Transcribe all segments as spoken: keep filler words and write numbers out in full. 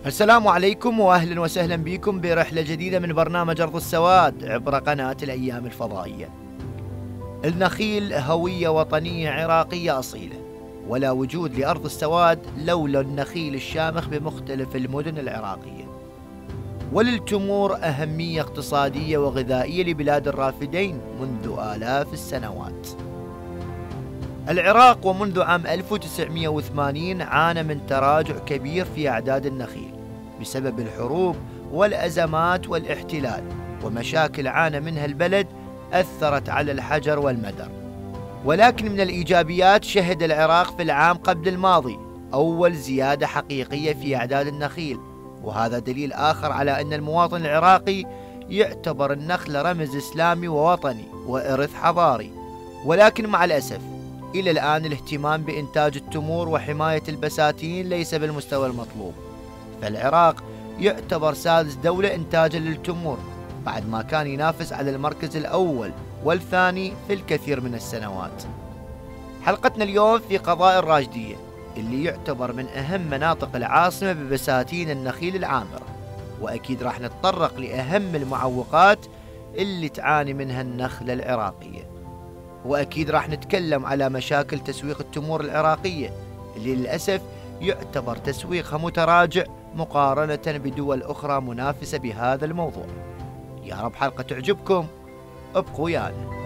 السلام عليكم واهلا وسهلا بكم برحلة جديدة من برنامج أرض السواد عبر قناة الأيام الفضائية. النخيل هوية وطنية عراقية أصيلة، ولا وجود لأرض السواد لولا النخيل الشامخ بمختلف المدن العراقية. وللتمور أهمية اقتصادية وغذائية لبلاد الرافدين منذ آلاف السنوات. العراق ومنذ عام ألف وتسعمئة وثمانين عانى من تراجع كبير في أعداد النخيل بسبب الحروب والأزمات والاحتلال، ومشاكل عانى منها البلد أثرت على الحجر والمدر. ولكن من الإيجابيات، شهد العراق في العام قبل الماضي أول زيادة حقيقية في أعداد النخيل، وهذا دليل آخر على أن المواطن العراقي يعتبر النخل رمز إسلامي ووطني وإرث حضاري. ولكن مع الأسف إلى الآن الاهتمام بإنتاج التمور وحماية البساتين ليس بالمستوى المطلوب، فالعراق يعتبر سادس دولة إنتاجا للتمور بعد ما كان ينافس على المركز الأول والثاني في الكثير من السنوات. حلقتنا اليوم في قضاء الراشدية اللي يعتبر من أهم مناطق العاصمة ببساتين النخيل العامرة، وأكيد راح نتطرق لأهم المعوقات اللي تعاني منها النخلة العراقية، وأكيد راح نتكلم على مشاكل تسويق التمور العراقية اللي للأسف يعتبر تسويقها متراجع مقارنة بدول أخرى منافسة بهذا الموضوع. يا رب حلقة تعجبكم، ابقوا ويانا.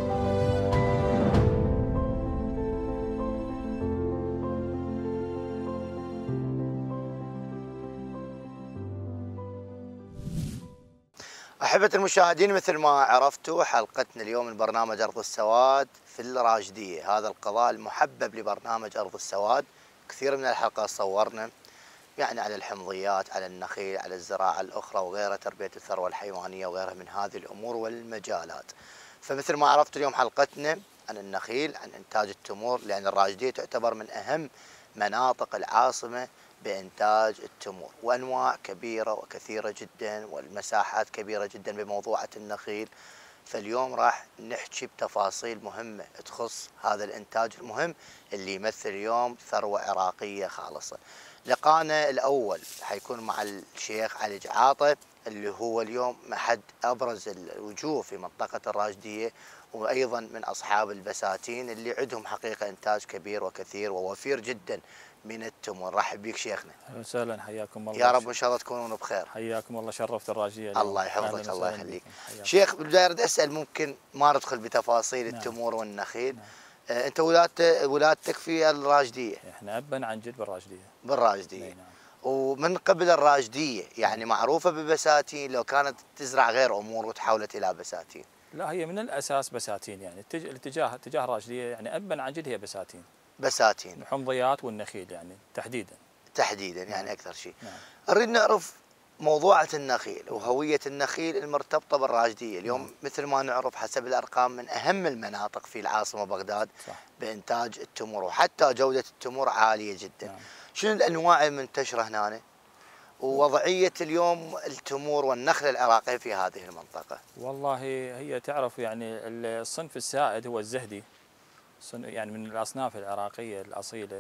أحبة المشاهدين، مثل ما عرفتوا حلقتنا اليوم من برنامج أرض السواد في الراشدية، هذا القضاء المحبب لبرنامج أرض السواد. كثير من الحلقات صورنا يعني على الحمضيات، على النخيل، على الزراعة الأخرى وغيرها، تربية الثروة الحيوانية وغيرها من هذه الأمور والمجالات. فمثل ما عرفتوا اليوم حلقتنا عن النخيل، عن إنتاج التمور، لأن الراشدية تعتبر من أهم مناطق العاصمة بإنتاج التمور، وأنواع كبيرة وكثيرة جدا والمساحات كبيرة جدا بموضوعة النخيل. فاليوم راح نحكي بتفاصيل مهمة تخص هذا الإنتاج المهم اللي يمثل اليوم ثروة عراقية خالصة. لقانا الأول حيكون مع الشيخ علي جعاطة اللي هو اليوم أحد أبرز الوجوه في منطقة الراشدية، وأيضا من أصحاب البساتين اللي عندهم حقيقة إنتاج كبير وكثير ووفير جدا من التمور. رحب بك شيخنا. اهلا وسهلا، حياكم الله. يا رب ان شاء الله تكونون بخير. حياكم الله، شرفت الراجيه. الله يحفظك، الله يخليك. شيخ، بالبدايه اريد اسال، ممكن ما ندخل بتفاصيل نعم. التمور والنخيل. نعم. آه انت ولادت ولادتك في الراشديه؟ احنا ابا عن جد بالراشديه. بالراشديه. نعم. ومن قبل الراشديه يعني نعم. معروفه ببساتين، لو كانت تزرع غير امور وتحولت الى بساتين؟ لا، هي من الاساس بساتين، يعني الاتجاه اتجاه الراشديه يعني ابا عن جد هي بساتين. بساتين الحمضيات والنخيل يعني تحديدا. تحديدا يعني نعم. اكثر شيء. نعم. نريد نعرف موضوعة النخيل وهوية النخيل المرتبطة بالراشدية. اليوم نعم. مثل ما نعرف حسب الأرقام من أهم المناطق في العاصمة بغداد صح. بإنتاج التمور، وحتى جودة التمور عالية جدا. نعم. شنو الأنواع المنتشرة هنا ووضعية اليوم التمور والنخل العراقي في هذه المنطقة؟ والله هي تعرف يعني الصنف السائد هو الزهدي، يعني من الأصناف العراقية الأصيلة،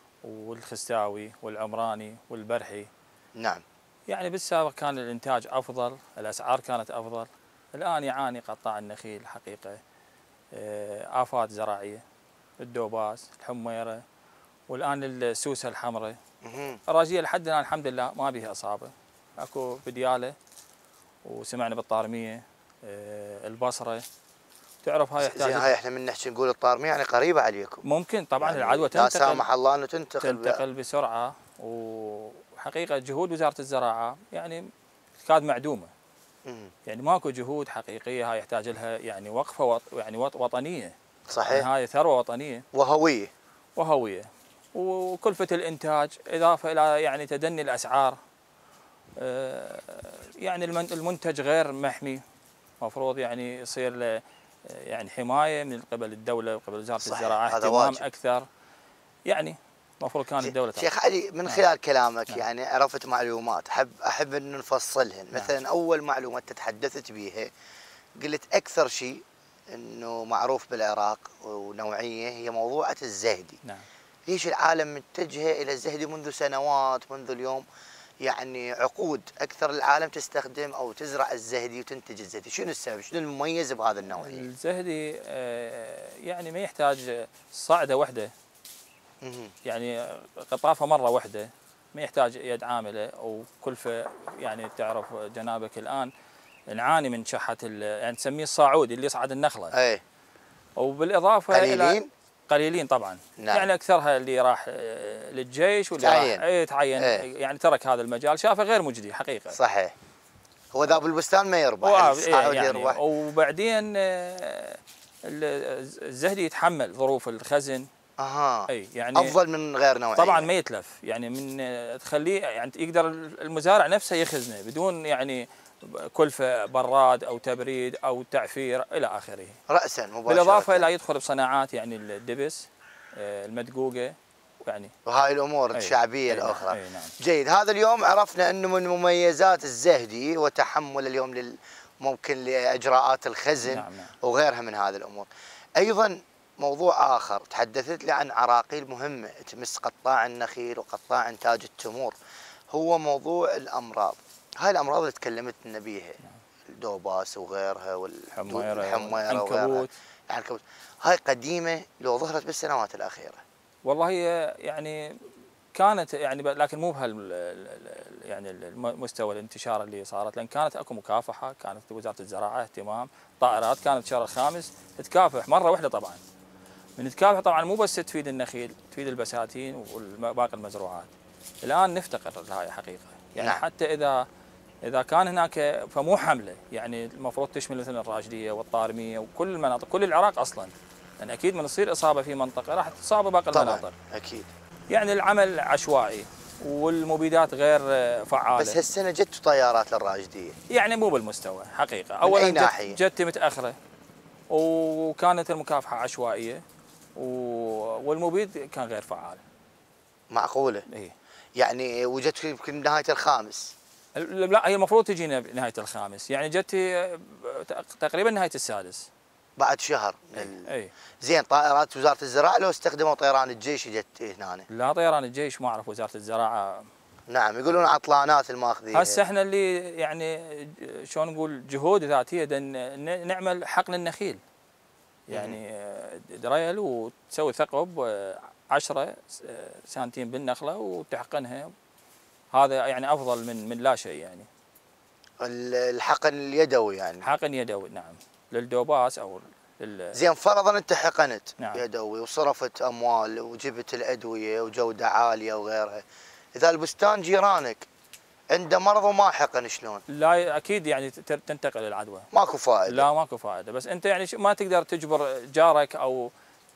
والخستاوي والعمراني والبرحي. نعم. يعني بالسابق كان الإنتاج أفضل، الأسعار كانت أفضل. الآن يعاني قطاع النخيل حقيقة آفات زراعية، الدوباس، الحميرة، والآن السوسة الحمراء. الراجية لحد الآن الحمد لله ما بها إصابة، اكو بديالة، وسمعنا بالطارمية، البصرة. تعرف هاي يحتاج، هاي احنا من نحكي نقول الطارمية يعني قريبة عليكم. ممكن طبعا يعني العدوى تنتقل، لا سامح الله انه تنتقل تنتقل بسرعة، وحقيقة جهود وزارة الزراعة يعني كاد معدومة. مم. يعني ماكو جهود حقيقية، هاي يحتاج لها يعني وقفة وط... يعني وطنية. صحيح. يعني هاي ثروة وطنية وهوية وهوية وكلفة الإنتاج، إضافة إلى يعني تدني الأسعار. يعني المنتج غير محمي، مفروض يعني يصير له يعني حماية من قبل الدولة وقبل وزارة الزراعة، اهتمام أكثر. يعني المفروض كان الدولة. شيخ علي، من خلال نعم. كلامك نعم. يعني عرفت معلومات احب احب ان نفصلهن. نعم. مثلا اول معلومه تتحدثت بها، قلت اكثر شيء انه معروف بالعراق ونوعيه هي موضوعه الزهدي. نعم. ليش العالم متجهه الى الزهدي منذ سنوات، منذ اليوم يعني عقود اكثر العالم تستخدم او تزرع الزهدي وتنتج الزهدي، شنو السبب؟ شنو المميز بهذا النوعيه؟ الزهدي يعني ما يحتاج صعده واحده، يعني قطافه مره واحده، ما يحتاج يد عامله او كلفه. يعني تعرف جنابك الان نعاني من شحه، يعني تسميه الصاعود اللي يصعد النخله. اي. وبالاضافه قليلين؟ الى قليلين طبعا. نعم. يعني اكثرها اللي راح للجيش واللي تعين. راح اي تعين، ايه. يعني ترك هذا المجال، شافه غير مجدي حقيقه. صحيح. هو ذا بالبستان ما يربح، الصاعود يعني يربح. وبعدين الزهدي يتحمل ظروف الخزن. اها. اي يعني افضل من غير نوعيه. طبعا ما يتلف، يعني من تخليه يعني يقدر المزارع نفسه يخزنه بدون يعني كلفه براد او تبريد او تعفير الى اخره. راسا مباشره. بالاضافه الى يدخل بصناعات يعني الدبس المدقوقه يعني وهاي الامور الشعبيه أي الاخرى. أي نعم. جيد. هذا اليوم عرفنا انه من مميزات الزهدي وتحمل اليوم لل ممكن لاجراءات الخزن. نعم نعم. وغيرها من هذه الامور. ايضا موضوع اخر تحدثت لي عن عراقيل مهمه تمس قطاع النخيل وقطاع انتاج التمور، هو موضوع الامراض. هاي الامراض اللي تكلمت لنا بيها، الدوباس وغيرها والحميره والعنكبوت. العنكبوت هاي قديمه لو ظهرت بالسنوات الاخيره. والله هي يعني كانت يعني لكن مو بهال يعني المستوى الانتشار اللي صارت، لان كانت اكو مكافحه، كانت وزاره الزراعه اهتمام، طائرات كانت شهر الخامس تتكافح مره واحده. طبعا من تكافح طبعا مو بس تفيد النخيل، تفيد البساتين وباقي المزروعات. الان نفتقر لهاي حقيقه، يعني نعم. حتى اذا اذا كان هناك فمو حمله، يعني المفروض تشمل مثل الراشديه والطارميه وكل المناطق، كل العراق اصلا، لان يعني اكيد من تصير اصابه في منطقه راح تصاب باقي المناطق. اكيد. يعني العمل عشوائي والمبيدات غير فعاله. بس هالسنه جت طيارات للراشديه، يعني مو بالمستوى حقيقه. اولا جت جت متاخره وكانت المكافحه عشوائيه والمبيد كان غير فعال. معقوله؟ اي. يعني وجت يمكن نهايه الخامس. لا هي المفروض تجينا بنهايه الخامس، يعني جت تقريبا نهايه السادس. بعد شهر. اي. اي. زين. طائرات وزاره الزراعه لو استخدموا طيران الجيش جت هنا؟ لا طيران الجيش ما اعرف، وزاره الزراعه نعم يقولون عطلانات الماخذين. هسه احنا اللي يعني شلون نقول جهود ذاتيه نعمل حقل النخيل، يعني دريل وتسوي ثقب عشرة سنتيم بالنخله وتحقنها، هذا يعني افضل من من لا شيء. يعني الحقن اليدوي يعني. حقن يدوي نعم للدوباس او لل... زين. فرضا انت حقنت نعم. يدوي وصرفت اموال وجبت الادويه وجوده عاليه وغيرها، اذا البستان جيرانك عنده مرض وما حقن شلون؟ لا اكيد يعني تنتقل العدوى. ماكو فائده. لا ماكو فائده، بس انت يعني ما تقدر تجبر جارك او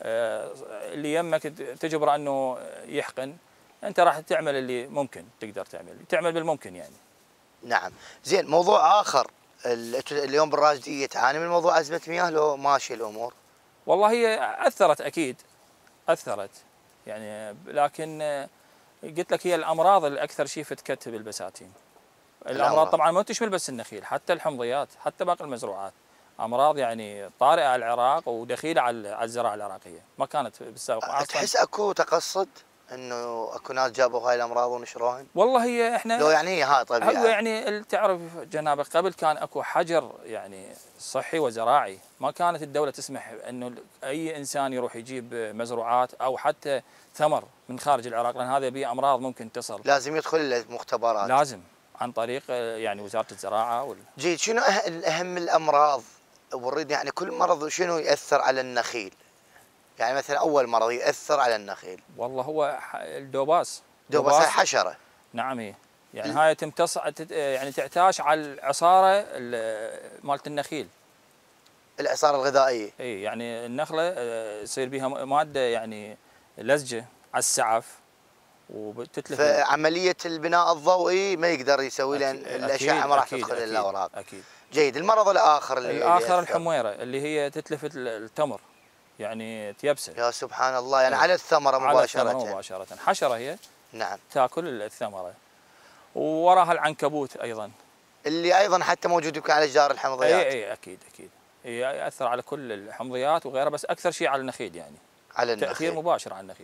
اللي يمك تجبر انه يحقن، انت راح تعمل اللي ممكن تقدر تعمل، تعمل بالممكن يعني. نعم. زين. موضوع اخر، اليوم بالراشديه تعاني من موضوع ازمه مياه لو ماشي الامور؟ والله هي اثرت اكيد، اثرت يعني، لكن قلت لك هي الامراض الاكثر شيء فتكت بالبساتين. الامراض طبعا ما تشمل بس النخيل، حتى الحمضيات، حتى باقي المزروعات. امراض يعني طارئه على العراق ودخيله على الزراعه العراقيه، ما كانت بالسابق. تحس اكو تقصد انه اكو ناس جابوا هاي الامراض ونشروهن؟ والله هي احنا لو يعني هي هاي طبيعه. هو يعني تعرف جنابك قبل كان اكو حجر يعني صحي وزراعي، ما كانت الدوله تسمح انه اي انسان يروح يجيب مزروعات او حتى ثمر من خارج العراق، لان هذا به امراض ممكن تصل. لازم يدخل المختبرات. لازم عن طريق يعني وزاره الزراعه وال... جيد. شنو اهم الامراض؟ ونريد يعني كل مرض شنو ياثر على النخيل؟ يعني مثلا اول مرض ياثر على النخيل. والله هو الدوباس. دوباس هاي حشره. نعم هي يعني هاي تمتص يعني تعتاش على العصاره مالت النخيل. العصاره الغذائيه. اي يعني النخله يصير بها ماده يعني لزجه على السعف وبتتلف. فعمليه البناء الضوئي ما يقدر يسوي لان الاشعه ما راح تدخل الاوراق. اكيد. جيد. المرض الاخر اللي الاخر الحميره اللي هي تتلف التمر، يعني تيبسه. يا سبحان الله. يعني على الثمره مباشره. على الثمره مباشره، حشره هي. نعم. تاكل الثمره. ووراها العنكبوت ايضا، اللي ايضا حتى موجود يمكن على اشجار الحمضيات. اي اي اكيد اكيد. هي ياثر على كل الحمضيات وغيرها، بس اكثر شيء على النخيل، يعني على النخيل. تاثير مباشر على النخيل.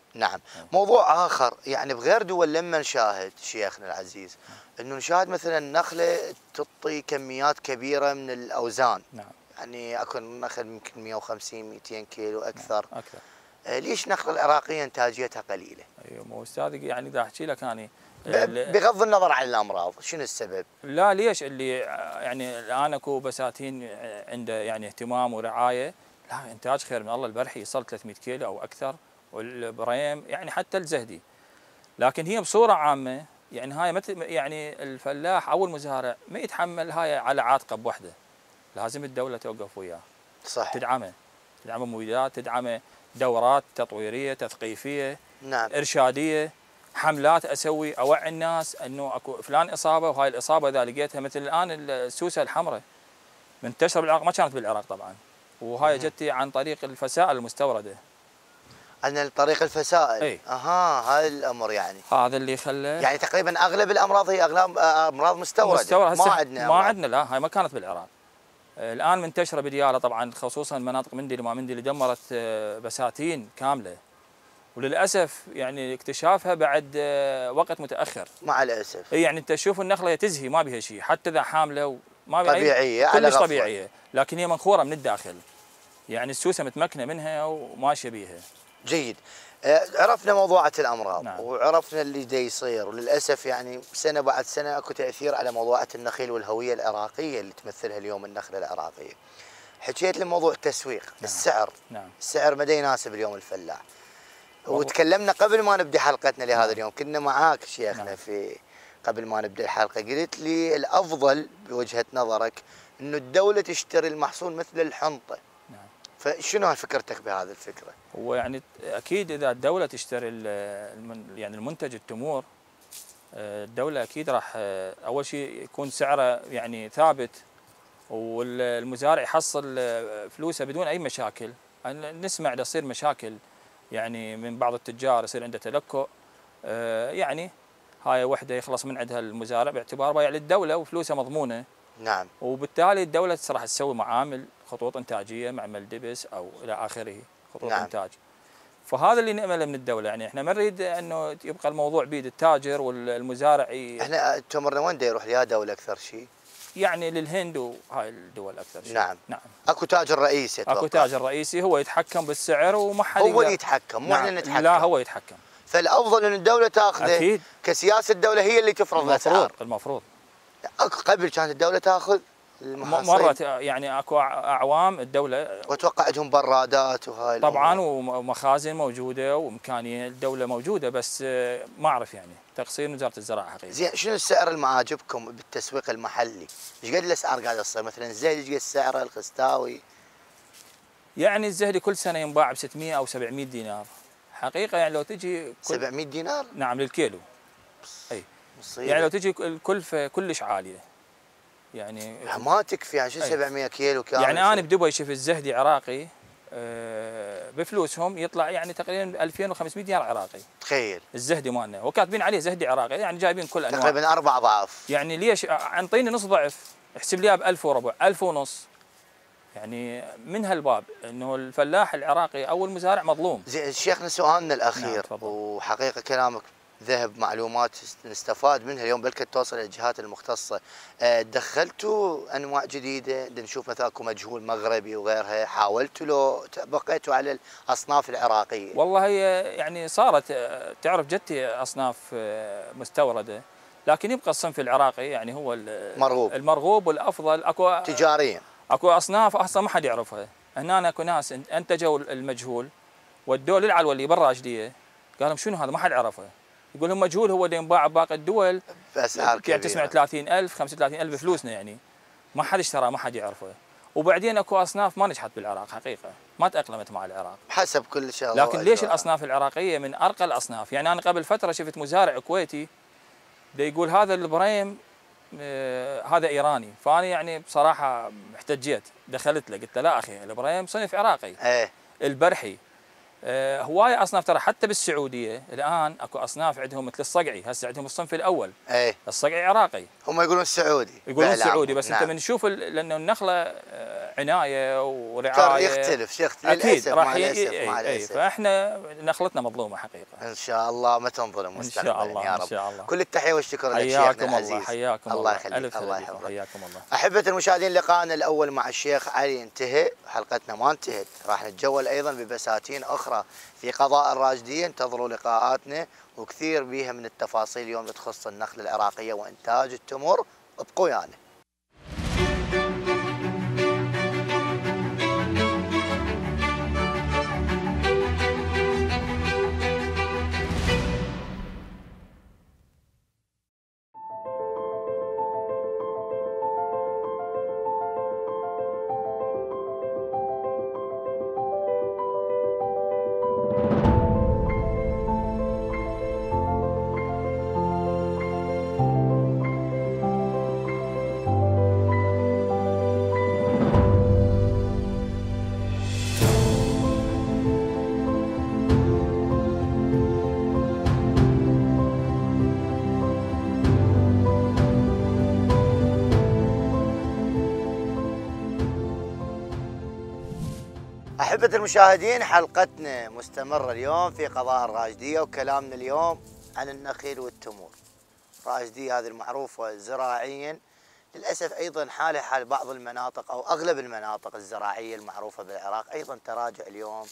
نعم. موضوع آخر يعني بغير دول لما نشاهد شيخنا العزيز أنه نشاهد مثلا النخلة تعطي كميات كبيرة من الأوزان. نعم. يعني أكو نخل يمكن مئة وخمسين مئتين كيلو أكثر. نعم. أكثر. آه ليش النخلة العراقية إنتاجيتها قليلة؟ أيوة مو أستاذ يعني بدي أحكي لك أنا بغض النظر عن الأمراض، شنو السبب؟ لا ليش اللي يعني الآن أكو بساتين عنده يعني اهتمام ورعاية، لا إنتاج خير من الله. البرحي يصل ثلاثمئة كيلو أو أكثر، والبريم يعني حتى الزهدي. لكن هي بصورة عامة يعني هاي مثل يعني الفلاح أو المزارع ما يتحمل هاي على عاتقه بوحده، لازم الدولة توقف وياه. صح. تدعمه، تدعمه مبيدات، تدعمه دورات تطويرية تثقيفية. نعم. إرشادية، حملات أسوي أوعي الناس أنه أكو فلان إصابة، وهاي الإصابة إذا لقيتها مثل الآن السوسة الحمراء منتشرة بالعراق، ما كانت بالعراق طبعا، وهاي جتي عن طريق الفسائل المستوردة. عن طريق الفسائل. اي اها هذا الامر يعني. هذا اللي خلى يعني تقريبا اغلب الامراض هي اغلب امراض مستورده. مستورد. ما عندنا ما عندنا، لا هاي ما كانت بالعراق. الان منتشره بدياله طبعا، خصوصا مناطق مندي وما مندي اللي دمرت بساتين كامله، وللاسف يعني اكتشافها بعد وقت متاخر. مع الاسف. اي يعني انت تشوف النخله تزهي ما بها شيء، حتى اذا حامله وما بها طبيعيه على كلش غفوة. طبيعيه، لكن هي منخوره من الداخل. يعني السوسه متمكنه منها وماشيه بيها. جيد. عرفنا موضوعة الأمراض. نعم. وعرفنا اللي دا يصير، وللأسف يعني سنة بعد سنة أكو تأثير على موضوعة النخيل والهوية العراقية اللي تمثلها اليوم النخلة العراقية. حكيت لي موضوع التسويق. نعم. السعر. نعم. السعر مدى يناسب اليوم الفلاح. وتكلمنا قبل ما نبدأ حلقتنا لهذا نعم. اليوم، كنا معاك شيخنا نعم. في قبل ما نبدأ الحلقة قلت لي الأفضل بوجهة نظرك إنه الدولة تشتري المحصول مثل الحنطة. فشنو فكرتك بهذه الفكره؟ هو يعني اكيد اذا الدوله تشتري يعني المنتج التمور، الدوله اكيد راح اول شيء يكون سعره يعني ثابت، والمزارع يحصل فلوسه بدون اي مشاكل. نسمع تصير مشاكل يعني من بعض التجار، يصير عنده تلكؤ، يعني هاي وحده يخلص من عندها المزارع باعتبار بايع للدوله وفلوسه مضمونه. نعم. وبالتالي الدوله راح تسوي معامل خطوط انتاجيه، معمل دبس او الى اخره، خطوط نعم. انتاج. فهذا اللي نأمله من الدوله، يعني احنا ما نريد انه يبقى الموضوع بيد التاجر والمزارع. ي... احنا تمرنا وين دا يروح يا دوله اكثر شيء؟ يعني للهند وهاي الدول اكثر شيء. نعم. نعم. اكو تاجر رئيسي اتوقع. اكو تاجر رئيسي هو يتحكم بالسعر وما حد هو اللي يتحكم، مو احنا نعم. نتحكم. لا هو يتحكم. فالافضل ان الدوله تاخذه. اكيد. كسياسه الدوله هي اللي تفرض الاسعار. المفروض المفروض. قبل كانت الدوله تاخذ المحاصيل. مرت يعني اكو اعوام الدوله واتوقع عندهم برادات وهاي طبعا ومخازن موجوده وامكانيه الدوله موجوده، بس ما اعرف يعني تقصير من وزاره الزراعه حقيقه. زين شنو السعر المعاجبكم بالتسويق المحلي؟ ايش قد الاسعار قاعده تصير؟ مثلا الزهدي ايش قد سعره؟ الخستاوي؟ يعني الزهدي كل سنه ينباع ب ستمئة او سبعمئة دينار حقيقه. يعني لو تجي كل سبعمئة دينار؟ نعم للكيلو. اي مصيبة. يعني لو تجي الكلفه كلش عاليه، يعني ما تكفي. يعني شو سبعمئة كيلو كامل؟ يعني انا بدبي شفت الزهدي عراقي أه بفلوسهم يطلع يعني تقريبا ألفين وخمسمئة دينار عراقي. تخيل الزهدي مالنا وكاتبين عليه زهدي عراقي، يعني جايبين كل انواع تقريبا اربع ضعف. يعني ليش انطيني نص ضعف؟ احسب لي ب ألف وربع، ألف ونص. يعني من هالباب انه الفلاح العراقي او المزارع مظلوم. زين شيخنا سؤالنا الاخير. نعم. وحقيقه كلامك ذهب معلومات نستفاد منها اليوم، بلكي توصل للجهات المختصه. دخلتوا انواع جديده، نشوف مثلا اكو مجهول مغربي وغيرها، حاولتوا لو بقيتوا على الاصناف العراقيه؟ والله هي يعني صارت تعرف جتي اصناف مستورده، لكن يبقى الصنف العراقي يعني هو المرغوب المرغوب والافضل. اكو تجاريا اكو اصناف اصلا ما حد يعرفها. هنا اكو ناس انتجوا المجهول ودوه للعلوه اللي برا جديه، قالوا شنو هذا ما حد عرفه. يقول لهم مجهول هو اللي ينباع بباقي الدول باسعار كبيره، تسمع ثلاثين ألف خمسة وثلاثين ألف فلوسنا، يعني ما حد اشترى ما حد يعرفه. وبعدين اكو اصناف ما نجحت بالعراق حقيقه، ما تاقلمت مع العراق حسب كل شغله. لكن ليش الاصناف العراقيه من ارقى الاصناف؟ يعني انا قبل فتره شفت مزارع كويتي دا يقول هذا البريم آه هذا ايراني، فانا يعني بصراحه احتجيت، دخلت له قلت له لا اخي البريم صنف عراقي. ايه. البرحي آه هوايه اصناف ترى حتى بالسعوديه الان اكو اصناف عندهم مثل الصقعي، هسه عندهم الصنف الاول. اي الصقعي عراقي. هم يقولون السعودي. يقولون السعودي بس نعم. انت من نشوف لانه النخله عنايه ورعايه يختلف يختلف اكيد راح ي... فاحنا نخلتنا مظلومه حقيقه. ان شاء الله ما تنظلم مستقبلا. ان شاء الله يا رب. ان شاء الله. كل التحيه والشكر لك شيخنا العزيز. حياكم الله يخليك. الله يحفظك. حياكم الله. احبه المشاهدين، لقائنا الاول مع الشيخ علي انتهى، حلقتنا ما انتهت، راح نتجول ايضا ببساتين اخرى في قضاء الراجديه، انتظروا لقاءاتنا وكثير بيها من التفاصيل اليوم تخص النخله العراقيه وانتاج التمر. ابقوا ويانا. أحبة المشاهدين، حلقتنا مستمرة اليوم في قضاء الراجدية، وكلامنا اليوم عن النخيل والتمور. الراجدية هذه المعروفة زراعيا، للأسف أيضا حالها حال بعض المناطق أو أغلب المناطق الزراعية المعروفة بالعراق، أيضا تراجع اليوم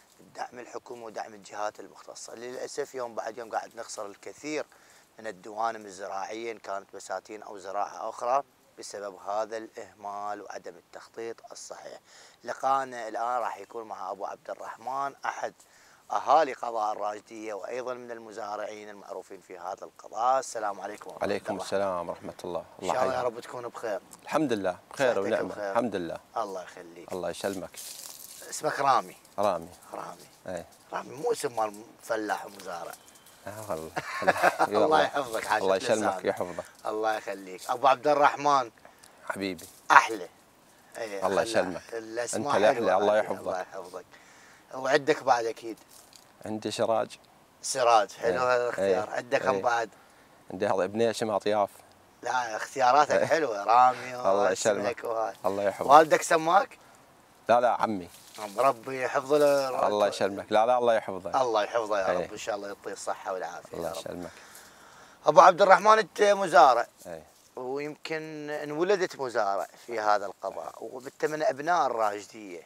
دعم الحكومة ودعم الجهات المختصة. للأسف يوم بعد يوم قاعد نخسر الكثير من الدوانم الزراعية إن كانت بساتين أو زراعة أخرى بسبب هذا الإهمال وعدم التخطيط الصحيح. لقاءنا الآن راح يكون مع أبو عبد الرحمن، أحد أهالي قضاء الراجدية وأيضا من المزارعين المعروفين في هذا القضاء. السلام عليكم. وعليكم السلام ورحمة الله. الله إن شاء الله يا رب تكون بخير. الحمد لله بخير ونعمة. بخير. الحمد لله. الله يخليك. الله يسلمك. اسمك رامي. رامي. رامي. ايه. رامي مو اسم مال فلاح ومزارع. اه والله. الله يحفظك. حاجة الله يسلمك ويحفظك. الله يخليك. أبو عبد الرحمن. حبيبي. أحلى. ايه الله يسلمك. انت الاحلى. الله يحفظك. الله يحفظك. وعندك بعد اكيد. عندي سراج. سراج حلو هذا الاختيار. عندك كم بعد؟ عندي هذا ابن اسمه اطياف. لا اختياراتك حلوه. رامي. الله يسلمك. الله يحفظك. والدك سماك؟ لا لا عمي. ربي يحفظ له. الله يسلمك. لا لا الله يحفظه. الله يحفظه يا رب. ان شاء الله يعطيه الصحه والعافيه. الله يسلمك. ابو عبد الرحمن، انت مزارع. اي. ويمكن انولدت مزارع في هذا القضاء، وانت من ابناء الراجديه.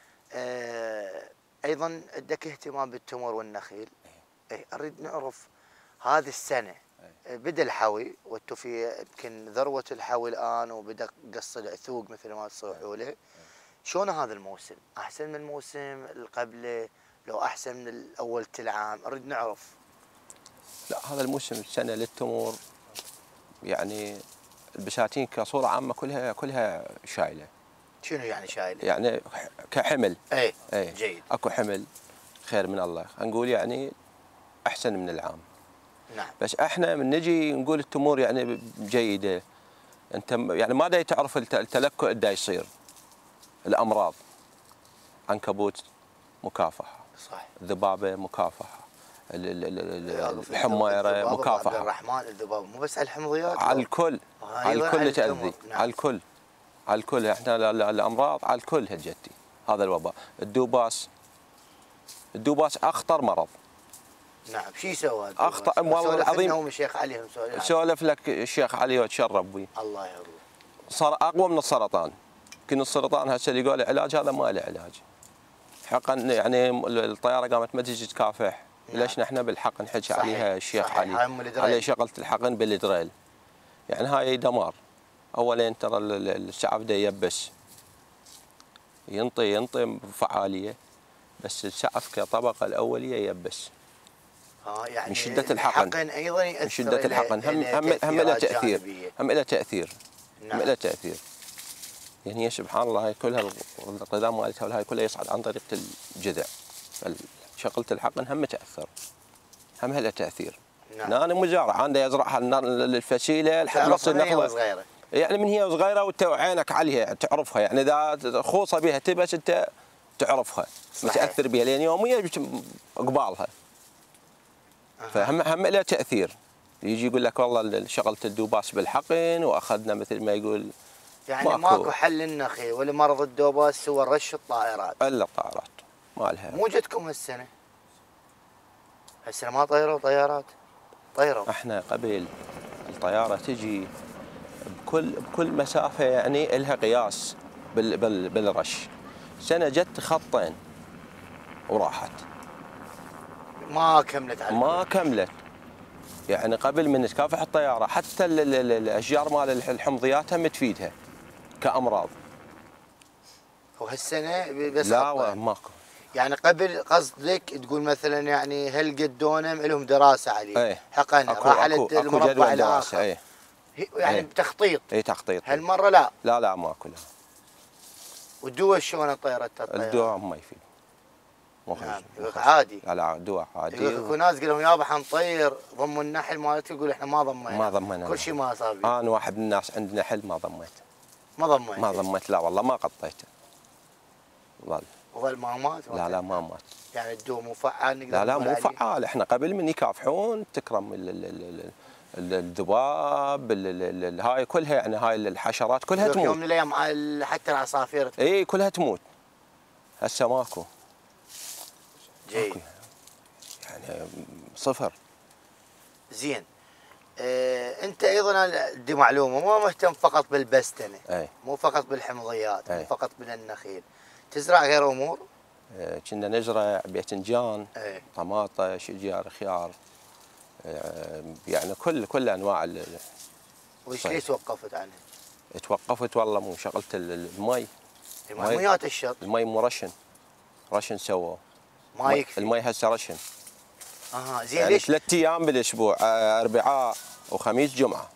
آه ايضا عندك اهتمام بالتمر والنخيل. اي. اريد نعرف هذه السنه بدا الحوي، وانتم في يمكن ذروه الحوي الان، وبدا قص العثوق مثل ما تصيحوا له. شلون هذا الموسم؟ احسن من الموسم اللي قبله؟ لو احسن من الاول العام؟ اريد نعرف. لا هذا الموسم السنه للتمور يعني البساتين كصوره عامه كلها كلها شايله. شنو يعني شايله؟ يعني كحمل. اي. اي جيد. اكو حمل خير من الله، نقول يعني احسن من العام. نعم. بس احنا من نجي نقول التمور يعني جيده، انت يعني ما دا تعرف التلكؤ دا يصير. الامراض، عنكبوت مكافحه. صح. الذبابه مكافحه. الحميره مكافحه. عبد الرحمن الذبابه مو بس على الحمضيات، على الكل. على الكل تاذي. نعم. على الكل. على الكل. احنا الامراض على الكل هجتي. هذا الوباء. الدوباس. الدوباس اخطر مرض. نعم. شو يسوي؟ اخطر والله العظيم. هم الشيخ علي سولف لك الشيخ علي وتشرب بي. الله يرضى. صار اقوى من السرطان. يمكن السرطان هسه اللي يقول علاج، هذا ما له علاج. حقن يعني الطياره قامت ما تجي تكافح. نعم. ليش نحن بالحق نحكي عليها الشيخ صحيح. علي علي شغله الحقن بالدريل. يعني هاي دمار. اولين ترى الشعب دا يبس ينطي ينطي بفعاليه، بس السعف كطبقه الاوليه يبس. اه يعني من شده الحقن. الحقن ايضا ياثر. من شده الحقن هم هم هم له تاثير. هم له تاثير. هم له تاثير. يعني هي سبحان الله هاي كلها الغذاء مالتها وهاي كلها يصعد عن طريق الجذع. شغله الحقن هم تاثر. هم لها تاثير. نعم. انا مزارع عندي ازرعها الفسيله لحد ما تصير نخله صغيره. يعني من هي صغيره وانت عينك عليها تعرفها، يعني اذا خوصه بها تبس انت تعرفها صحيح. متاثر بها لان يوميا قبالها. فهم هم لها تاثير. يجي يقول لك والله شغلت الدوباس بالحقن واخذنا مثل ما يقول. يعني ماكو, ماكو حل للنخيل ولا مرض الدوباس سوى رش الطائرات. الا الطائرات ما لها. مو جتكم هالسنه؟ هالسنه ما طيروا طيارات؟ طيروا. احنا قبل الطياره تجي بكل بكل مسافه يعني لها قياس بال بال بالرش. سنه جت خطين وراحت. ما كملت على ما كملت. يعني قبل من تكافح الطياره حتى ال ال الاشجار مال الحمضيات هم تفيدها كامراض. وهالسنه بس لا ماكو. يعني قبل قصدك تقول مثلا يعني هالقد دونم لهم دراسه عليه. ايه. حقن راح على المربع الاخر. ايه. يعني ايه. بتخطيط. اي تخطيط. هالمره لا. لا لا ماكو لا. والدواء شلون طيرت الطياره؟ الدواء ما يفيد. نعم عادي. لا لا دواء عادي. يقول اكو ناس قالوا يابا حنطير ضموا النحل مالتي يقول احنا ما ضمينا. ما ضمينا. كل شيء ما صار. انا واحد من الناس عندنا حل ما ضميت. ما ضميت. ما ضميت لا والله ما قطيته. ظل. وظل ما مات؟ لا لا ما مات. يعني الدواء مو فعال نقدر لا لا مو عليه. فعال. احنا قبل من يكافحون تكرم الذباب هاي كلها يعني هاي الحشرات كلها تموت. يوم من الايام حتى العصافير تموت. اي كلها تموت. هسه ماكو. جيد. يعني صفر. زين. اه انت ايضا دي معلومه مو مهتم فقط بالبستنه. اي. مو فقط بالحمضيات، مو أي. فقط بالنخيل. تزرع غير امور؟ اه كنا نزرع باذنجان، اي. طماطه، شجير، خيار. اه يعني كل كل انواع. وش ليش وقفت عنها؟ توقفت والله مو شغلت المي. ميات الشط. المي مو رشن. رشن سووه. ما يكفي. المي هسه رشن. اها زين يعني ليش؟ ثلاث ايام بالاسبوع، اربعاء وخميس جمعه.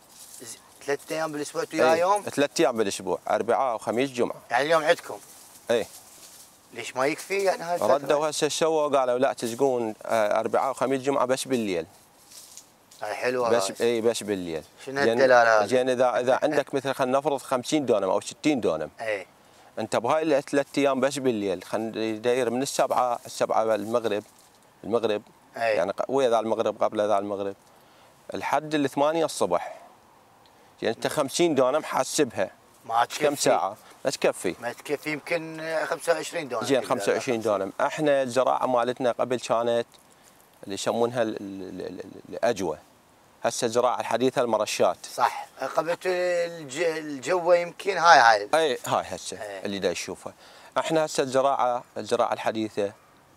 ثلاث ايام بالاسبوع ويا يوم؟ ثلاث ايام بالاسبوع، اربعاء وخميس جمعه. يعني اليوم عندكم؟ اي. ليش ما يكفي يعني هاي الفتره؟ ردوا هسه سووا قالوا لا تسقون اربعاء وخميس جمعه بس بالليل. هاي حلوه. بس اي بس بالليل. شنو هالدلاله هذه؟ زين اذا اذا عندك مثل خلينا نفرض خمسين دونم او ستين دونم. اي. انت بهاي الثلاث ايام بس بالليل خلينا يدير من السبعه السبعه المغرب المغرب. أي. يعني ويا ذا المغرب قبل ذا المغرب لحد الثمانية الصبح. يعني انت خمسين دونم حاسبها. ما تكفي. كم ساعة؟ ما تكفي. ما تكفي يمكن خمسة وعشرين دونم. زين خمسة وعشرين دونم، احنا الزراعة مالتنا قبل كانت اللي يسمونها الأجوة. هسه الزراعة الحديثة المرشات. صح، قبل الجو يمكن هاي هاي. اي هاي هسه اللي دا يشوفها. احنا هسه الزراعة الزراعة الحديثة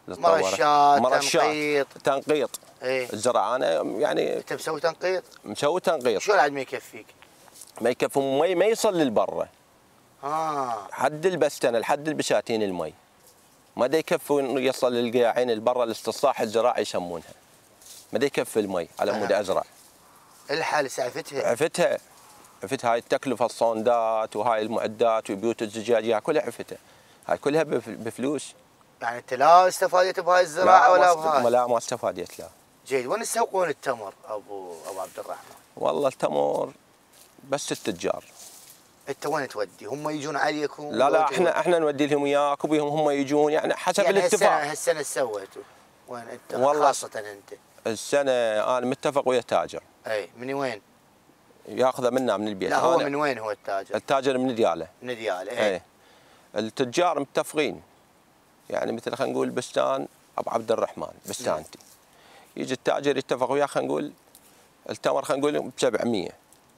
مرشات، مرشات تنقيط تنقيط. ايه. الزراعة انا يعني انت مسوي تنقيط؟ مسوي تنقيط. شلون عاد ما يكفيك؟ ما يكفي مي ما يصل للبره. اه حد البستنه لحد البساتين المي. ما دا يكفي يصل للقياعين البره الاستصلاح الزراعي يسمونها. ما دا يكفي المي على مود ازرع. الحال عفتها؟ عفتها. عفتها هاي التكلفه الصوندات وهاي المعدات وبيوت الزجاجيه كلها عفتها. هاي كلها بفلوس. يعني انت لا استفادت بهاي الزراعه ولا بهاي؟ لا ما استفادت لا. جيد. وين تسوقون التمر ابو ابو عبد الرحمن؟ والله التمر بس التجار. انت وين تودي؟ هم يجون عليكم؟ لا لا احنا احنا نودي لهم اياك وبيهم هم يجون يعني حسب يعني الاتفاق. هالسنه هالسنه ايش سويتوا؟ وين انت والله خاصه انت؟ السنه انا متفق ويا التاجر. اي من وين؟ ياخذه منا من البيت. لا هو من وين هو التاجر؟ التاجر من دياله. من دياله اي. اي. التجار متفقين. يعني مثل خلينا نقول بستان ابو عبد الرحمن بستانتي. يجي التاجر يتفق وياه خلينا نقول التمر خلينا نقول ب سبعمية.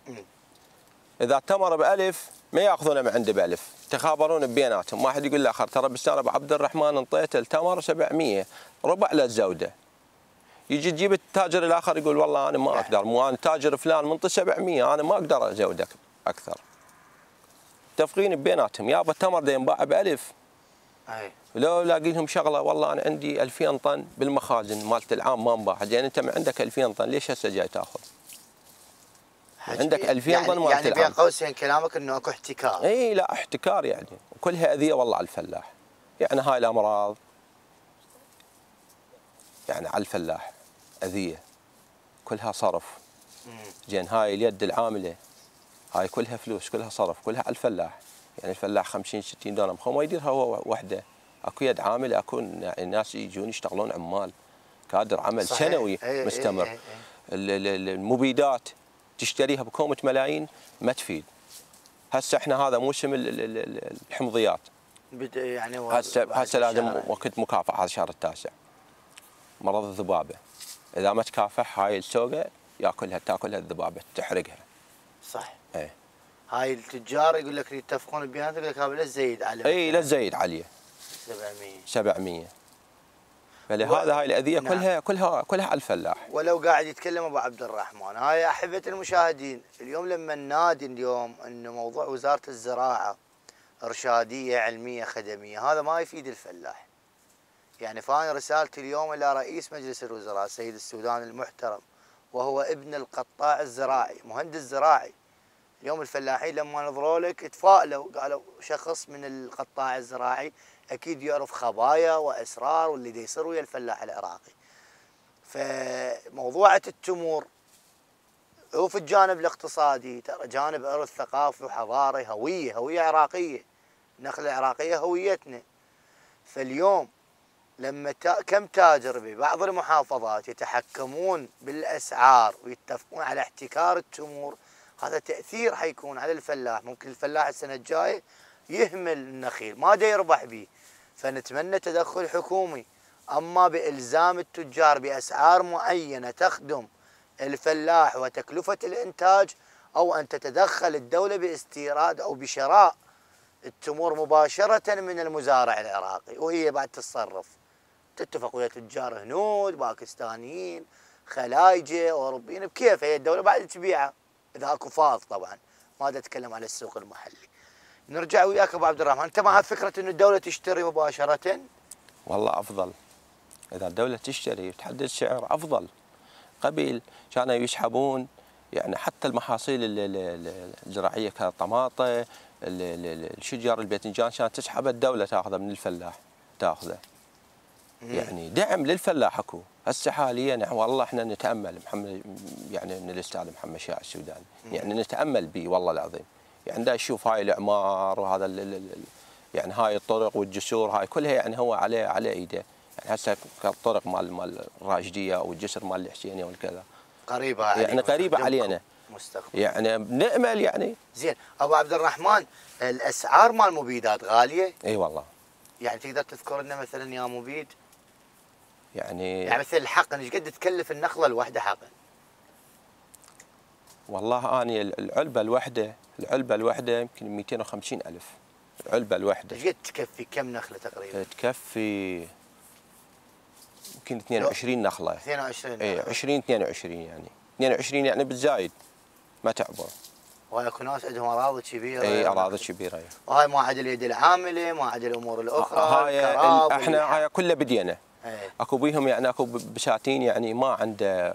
اذا التمر بألف ما ياخذونه من عنده بألف، تخابرون بيناتهم، واحد يقول لاخر ترى بستان ابو عبد الرحمن انطيته التمر سبعمية ربع للزوده. يجي تجيب التاجر الاخر يقول والله انا ما اقدر، مو انا تاجر فلان منطي سبعمية انا ما اقدر ازودك اكثر. متفقين بيناتهم يابا التمر ده ينباع بألف. اي. لو لاقي لهم شغله والله انا عندي ألفين طن بالمخازن مالت العام ما انباع، زين انت من عندك ألفين طن ليش هسه جاي تاخذ؟ عندك ألفين يعني طن مالت يعني العام. بين قوسين كلامك انه اكو احتكار. اي لا احتكار يعني وكلها اذيه والله على الفلاح. يعني هاي الامراض يعني على الفلاح اذيه كلها صرف. زين هاي اليد العامله هاي كلها فلوس كلها صرف كلها على الفلاح. يعني الفلاح خمسين ستين دونم خو ما يديرها هو وحده اكو يد عامله، اكو ناس يجون يشتغلون عمال كادر عمل صحيح. سنوي ايه مستمر. ايه ايه ايه. المبيدات تشتريها بكومه ملايين ما تفيد. هسه احنا هذا موسم الحمضيات، يعني هسه هسه لازم وقت مكافحه هذا الشهر التاسع. مرض الذبابه اذا ما تكافح هاي السوقه ياكلها تاكلها الذبابه تحرقها. صح. ايه. هاي التجار يقول لك يتفقون بيانات يقول لك هذا لا تزيد عليه. اي لا تزيد عليه. سبعمية سبعمية. فلهذا و... هاي الاذيه نعم. كلها كلها كلها على الفلاح. ولو قاعد يتكلم ابو عبد الرحمن، هاي احبه المشاهدين، اليوم لما ننادي اليوم انه موضوع وزاره الزراعه ارشاديه علميه خدميه، هذا ما يفيد الفلاح. يعني فانا رسالتي اليوم الى رئيس مجلس الوزراء السيد السوداني المحترم، وهو ابن القطاع الزراعي، مهندس زراعي. اليوم الفلاحين لما نظروا لك تفائلوا، قالوا شخص من القطاع الزراعي اكيد يعرف خبايا واسرار واللي دا يصير ويا الفلاح العراقي. فموضوعة التمور هو في الجانب الاقتصادي ترى جانب ارث ثقافي وحضاري، هويه هويه عراقيه، النخله العراقيه هويتنا. فاليوم لما تا كم تاجر ببعض المحافظات يتحكمون بالاسعار ويتفقون على احتكار التمور، هذا تاثير حيكون على الفلاح. ممكن الفلاح السنه الجايه يهمل النخيل ما دا يربح به. فنتمنى تدخل حكومي، اما بالزام التجار باسعار معينه تخدم الفلاح وتكلفه الانتاج، او ان تتدخل الدوله باستيراد او بشراء التمور مباشره من المزارع العراقي، وهي بعد تتصرف تتفق ويا تجار هنود باكستانيين خلايجه اوروبيين بكيف، هي الدوله بعد تبيعها اذا اكو فاض. طبعا ما دا اتكلم على السوق المحلي. نرجع وياك ابو عبد الرحمن، انت مع فكره انه الدوله تشتري مباشره؟ والله افضل، اذا الدوله تشتري وتحدد سعر افضل. قبل كانوا يسحبون يعني حتى المحاصيل الزراعيه كالطماطه الشجر الباذنجان كانت تسحب الدوله تاخذه من الفلاح تاخذه. يعني دعم للفلاح اكو. هسه حاليا يعني والله احنا نتامل محمد يعني من الاستاذ محمد شاع السوداني، يعني نتامل به والله العظيم. يعني دا يشوف هاي الاعمار وهذا يعني هاي الطرق والجسور هاي كلها يعني هو عليه على ايده. يعني هسه الطرق مال مال الراشديه والجسر مال الحسينيه والكذا قريبه علينا، يعني قريبه علينا مستقبل. يعني بنامل يعني. زين ابو عبد الرحمن، الاسعار مال المبيدات غاليه؟ اي والله. يعني تقدر تذكر لنا مثلا يا مبيد؟ يعني يعني مثل الحقن ايش قد تكلف النخله الواحده حقن؟ والله اني العلبه الواحده العلبه الواحده يمكن مئتين وخمسين ألف العلبه الواحده. ايش قد تكفي كم نخله تقريبا؟ تكفي يمكن اثنين وعشرين نخله. اثنين وعشرين اي عشرين اثنين وعشرين يعني اثنين وعشرين يعني بالزايد ما تعبر. وهاي اكو ناس عندهم اراضي كبيره. اي اراضي كبيره. وهاي ما عدا اليد العامله، ما عدا الامور الاخرى. هاي احنا هاي كلها بدينا. ايه. اكو بيهم يعني اكو بساتين يعني ما عنده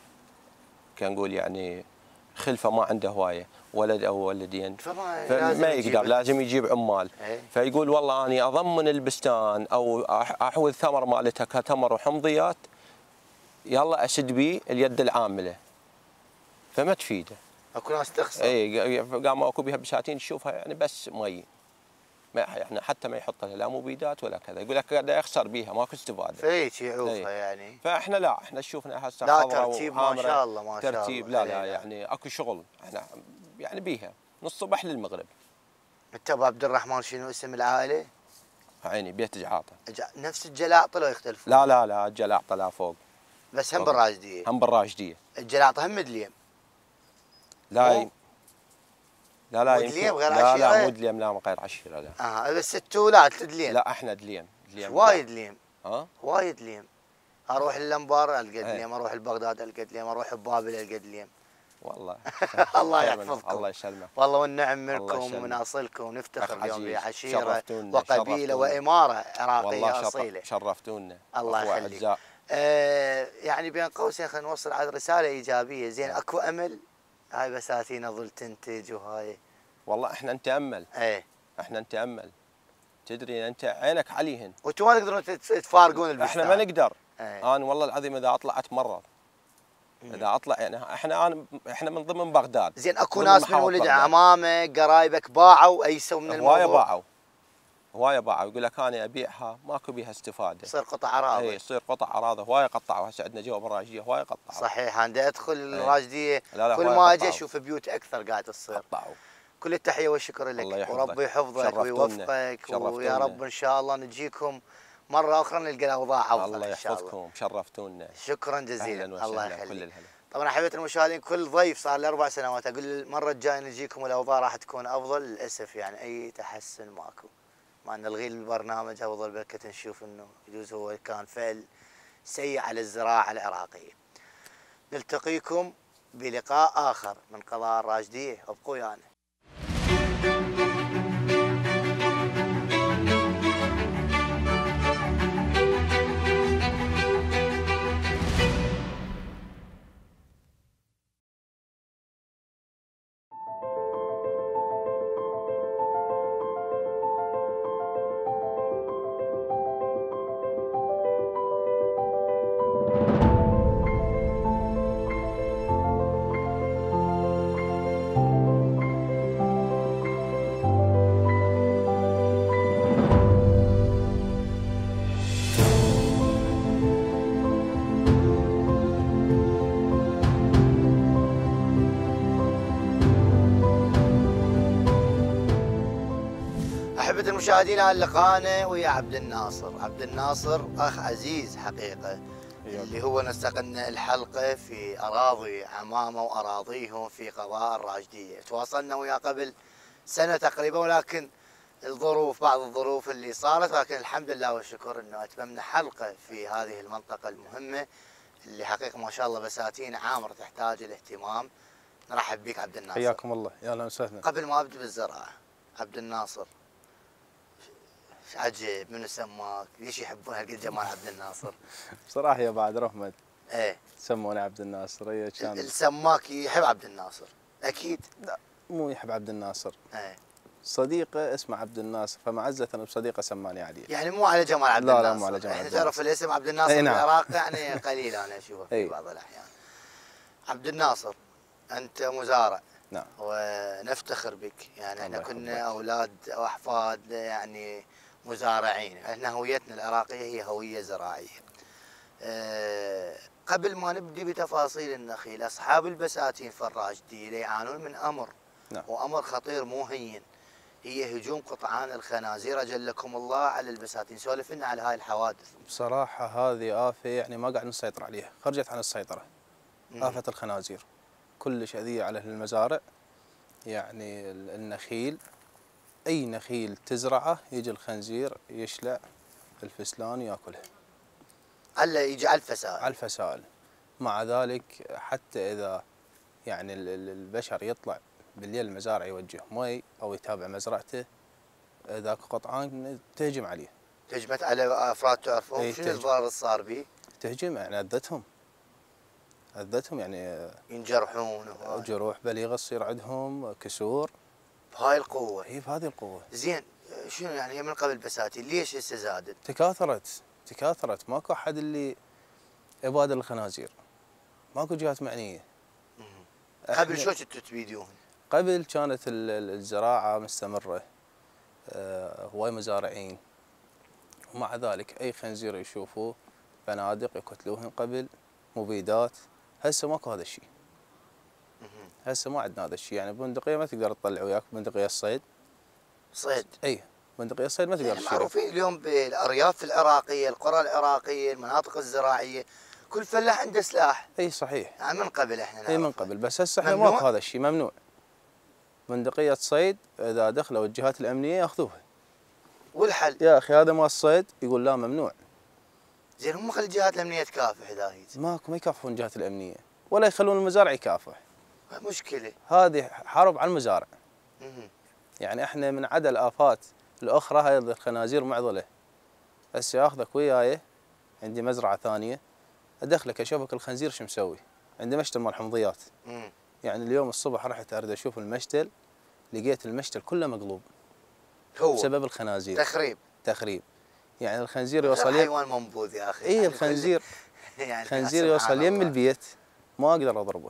كان نقول يعني خلفه ما عنده هوايه ولد او ولدين، فما, فما يقدر لازم يجيب عمال. ايه. فيقول والله اني اضمن البستان او احوذ ثمر مالتها كتمر وحمضيات يلا اسد بيه اليد العامله فما تفيده. اكو ناس تخسر. اي قاموا اكو بها بساتين تشوفها يعني بس مي ما يعني حتى ما يحط لها لا مبيدات ولا كذا، يقول لك قاعد يخسر بيها ماكو استفاده. فهيك يعوفها يعني. فاحنا لا احنا شوفنا هسه لا ترتيب ما شاء الله ما شاء الله. ترتيب لا لا يعني اكو شغل احنا يعني بيها من الصبح للمغرب. انت ابو عبد الرحمن شنو اسم العائله؟ عيني بيت جعاطه. نفس الجلاعطه لو يختلفون؟ لا لا لا الجلاعطه لا فوق. بس هم بالراشديه؟ هم بالراشديه. الجلاعطه هم مدليم؟ لا ي... لا لا مدليم غير لا عشيره؟ لا مو دليم لا غير عشيره لا. اه بس التولات دليم؟ لا احنا دليم. دليم وايد دليم. ها؟ وايد دليم. اروح اللمبار القى دليم، اروح البغداد القى دليم، اروح ببابل القى دليم. والله الله يحفظكم. الله يسلمك. والله والنعم منكم ومن اصلكم، نفتخر اليوم بعشيره وقبيله واماره عراقيه اصيله. شرفتونا. الله يخليك. آه يعني بين قوسين خلينا نوصل على رساله ايجابيه. زين اكو امل هاي بساتين اظل تنتج وهاي؟ والله احنا نتامل. ايه احنا نتامل. تدري انت عينك عليهن. وانتم ما تقدرون تفارقون البستان؟ احنا ما نقدر. ايه. انا والله العظيم اذا اطلع اتمرض. اذا اطلع يعني احنا انا احنا من ضمن بغداد. زين اكو ناس من ولد عمامك قرايبك باعوا ايسوا من الموضوع؟ هوايه باعوا. هوايه باعوا يقول لك انا ابيعها ماكو بيها استفاده. تصير قطع اراضي. اي يصير قطع اراضي هوايه قطعوا، هسه عندنا جوا بالراجديه هوايه قطعوا. صحيح، انا ادخل الراجديه لا لا كل ما اجي اشوف بيوت اكثر قاعده تصير. قطعوا. كل التحيه والشكر لك، وربي يحفظك ويوفقك، ويا رب ان شاء الله نجيكم مره اخرى نلقى الاوضاع افضل. الله يحفظكم، شرفتونا. شكرا جزيلا. الله يخليك. كل طبعا احبتي المشاهدين، كل ضيف صار له اربع سنوات اقول المره الجايه نجيكم والاوضاع راح تكون افضل، للاسف يعني اي تحسن ماكو. مع ان نلغي البرنامج افضل بركه نشوف انه يجوز هو كان فعل سيء على الزراعه العراقيه. نلتقيكم بلقاء اخر من قضاء الراشديه، ابقوا ويانا. أحبة المشاهدين، هذا لقاءنا ويا عبد الناصر. عبد الناصر أخ عزيز حقيقة، اللي هو نسقنا الحلقة في أراضي عمامة وأراضيهم في قضاء الراشدية. تواصلنا وياه قبل سنة تقريبا، ولكن الظروف بعض الظروف اللي صارت، لكن الحمد لله والشكر أنه أتممنا حلقة في هذه المنطقة المهمة اللي حقيقة ما شاء الله بساتين عامرة تحتاج الاهتمام. نرحب بك عبد الناصر. حياكم الله، يا اهلا وسهلا. قبل ما أبدأ بالزراعة، عبد الناصر عجيب، منو سماك؟ ليش يحبون هالقد جمال عبد الناصر؟ بصراحه يا بعد رحمت ايه سموني عبد الناصر. هي كان السماك يحب عبد الناصر اكيد؟ لا مو يحب عبد الناصر، ايه صديقه اسمه عبد الناصر، فمعزة بصديقه سماني عليه. يعني مو على جمال عبد الناصر. لا لا مو على جمال عبد الناصر. تعرف الاسم عبد الناصر في نعم. العراق يعني قليل انا اشوفه في أي. بعض الاحيان. عبد الناصر انت مزارع. نعم. ونفتخر بك، يعني احنا كنا يحبك. اولاد واحفاد يعني مزارعين، احنا هويتنا العراقيه هي هويه زراعيه. أه قبل ما نبدي بتفاصيل النخيل، اصحاب البساتين في الراشديه يعانون من امر. نعم. وامر خطير مو هين، هي هجوم قطعان الخنازير اجلكم الله على البساتين. سولف لنا على هاي الحوادث. بصراحه هذه آفة يعني ما قاعد نسيطر عليها، خرجت عن السيطره. مم. آفة الخنازير كلش أذية على المزارع، يعني النخيل أي نخيل تزرعه يجي الخنزير يشلع الفسلان وياكلها. على يجي على الفسائل. على الفسائل. مع ذلك حتى إذا يعني البشر يطلع بالليل المزارع يوجه مي أو يتابع مزرعته، ذاك قطعان تهجم عليه. تهجمت على أفراد تعرفون؟ شنو الضرر اللي صار به؟ تهجم يعني أذتهم. أذتهم يعني ينجرحون جروح بليغة، تصير عندهم كسور بهاي القوة. اي بهذه القوة. زين شنو يعني من قبل بساتين ليش هسه زادت؟ تكاثرت تكاثرت ماكو احد اللي يبادر الخنازير، ماكو جهات معنية. قبل شو كنتوا تبيدون؟ قبل كانت الزراعة مستمرة، هواي مزارعين، ومع ذلك اي خنزير يشوفوه بنادق يقتلوهم قبل، مبيدات. هسه ماكو هذا الشيء. هسه ما عندنا هذا الشيء، يعني بندقيه ما تقدر تطلع وياك بندقيه الصيد. صيد؟ اي بندقيه الصيد ما تقدر تشيلها. معروفين اليوم بالارياف العراقيه، القرى العراقيه، المناطق الزراعيه، كل فلاح عنده سلاح. اي صحيح. يعني من قبل احنا نعرف. اي من قبل، بس هسه احنا ماكو هذا الشيء، ممنوع. بندقيه صيد اذا دخلوا الجهات الامنيه ياخذوها. والحل؟ يا اخي هذا ما الصيد، يقول لا ممنوع. زين هم خلي الجهات الامنيه تكافح اذا هي. ماكو، ما يكافحون الجهات الامنيه ولا يخلون المزارع يكافح. مشكله. هذه حرب على المزارع. يعني احنا من عدا الافات الاخرى هاي الخنازير معضله. هسه ياخذك وياي عندي مزرعه ثانيه، ادخلك اشوفك الخنزير شو مسوي. عندي مشتل مال حمضيات. مم. يعني اليوم الصبح رحت اريد اشوف المشتل، لقيت المشتل كله مقلوب. هو بسبب الخنازير. تخريب. تخريب. يعني الخنزير يوصل يم حيوان منبوذ يا اخي. اي يعني الخنزير يعني الخنزير يوصل يم البيت ما اقدر اضربه.